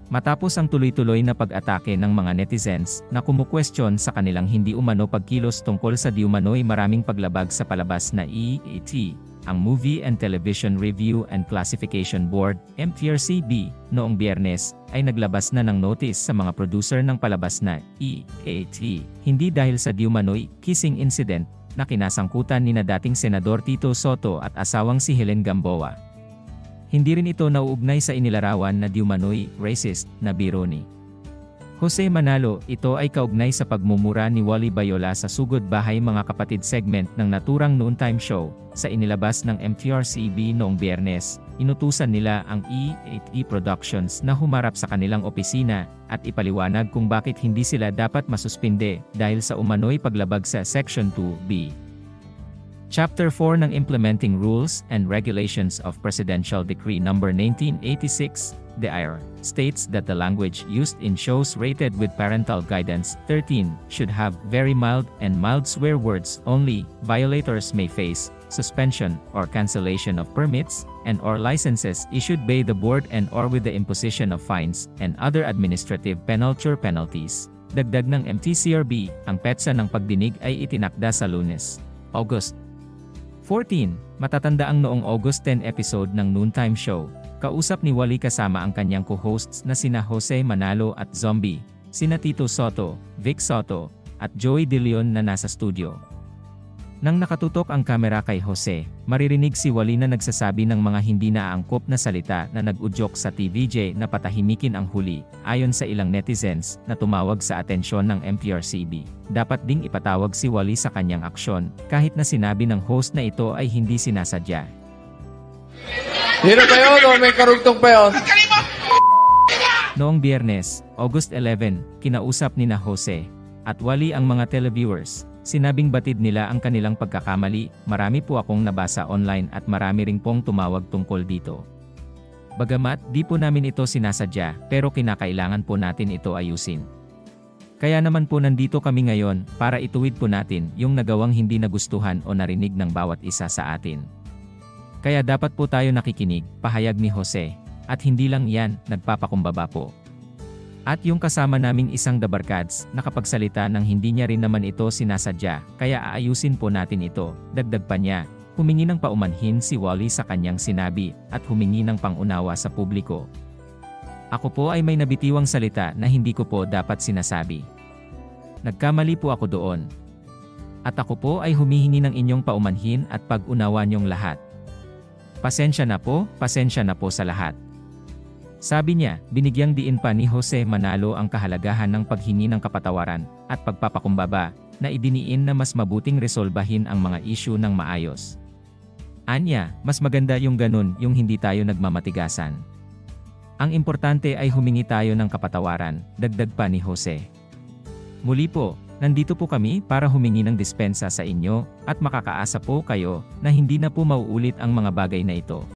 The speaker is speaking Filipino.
Matapos ang tuloy-tuloy na pag-atake ng mga netizens na kumukwestiyon sa kanilang hindi umano pagkilos tungkol sa di umano'y maraming paglabag sa palabas na EAT, ang Movie and Television Review and Classification Board, MTRCB, noong Biyernes, ay naglabas na ng notice sa mga producer ng palabas na EAT, hindi dahil sa di umano'y kissing incident na kinasangkutan ni dating Senador Tito Sotto at asawang si Helen Gamboa. Hindi rin ito nauugnay sa inilarawan na di umano'y racist na biro ni Jose Manalo. Ito ay kaugnay sa pagmumura ni Wally Bayola sa Sugod Bahay Mga Kapatid segment ng naturang noontime show. Sa inilabas ng MTRCB noong Biyernes, inutusan nila ang EAT Productions na humarap sa kanilang opisina at ipaliwanag kung bakit hindi sila dapat masuspinde dahil sa umano'y paglabag sa Section 2B. Chapter 4 ng Implementing Rules and Regulations of Presidential Decree No. 1986, DIR, states that the language used in shows rated with parental guidance 13 should have very mild and mild swear words only. Violators may face suspension or cancellation of permits and/or licenses issued by the board and/or with the imposition of fines and other administrative penalties. Dagdag ng MTCRB, ang petsa ng pagdinig ay itinakda sa Lunes, August 14, matatandaang noong August 10 episode ng noontime show. Kausap ni Wally kasama ang kanyang co-hosts na sina Jose Manalo at Zombie, sina Tito Sotto, Vic Sotto, at Joey De Leon na nasa studio. Nang nakatutok ang kamera kay Jose, maririnig si Wally na nagsasabi ng mga hindi naaangkop na salita na nag-udyok sa TVJ na patahimikin ang huli, ayon sa ilang netizens na tumawag sa atensyon ng MTRCB. Dapat ding ipatawag si Wally sa kanyang aksyon, kahit na sinabi ng host na ito ay hindi sinasadya. Hiro pa yun o may karugtong pa yun? Noong Biyernes, August 11, kinausap ni na Jose at Wally ang mga televiewers. Sinabing batid nila ang kanilang pagkakamali. Marami po akong nabasa online at marami ring pong tumawag tungkol dito. Bagamat di po namin ito sinasadya, pero kinakailangan po natin ito ayusin. Kaya naman po nandito kami ngayon para ituwid po natin yung nagawang hindi nagustuhan o narinig ng bawat isa sa atin. Kaya dapat po tayo nakikinig, pahayag ni Jose. At hindi lang yan, nagpapakumbaba po. At yung kasama naming isang dabarkads, nakapagsalita ng hindi niya rin naman ito sinasadya, kaya aayusin po natin ito. Dagdag pa niya, humingi ng paumanhin si Wally sa kanyang sinabi, at humingi ng pangunawa sa publiko. Ako po ay may nabitiwang salita na hindi ko po dapat sinasabi. Nagkamali po ako doon. At ako po ay humihingi ng inyong paumanhin at pag-unawa niyong lahat. Pasensya na po sa lahat. Sabi niya, binigyang diin pa ni Jose Manalo ang kahalagahan ng paghingi ng kapatawaran at pagpapakumbaba, na idiniin na mas mabuting resolbahin ang mga issue ng maayos. Anya, mas maganda yung ganun, yung hindi tayo nagmamatigasan. Ang importante ay humingi tayo ng kapatawaran, dagdag pa ni Jose. Muli po, nandito po kami para humingi ng dispensa sa inyo at makakaasa po kayo na hindi na po mauulit ang mga bagay na ito.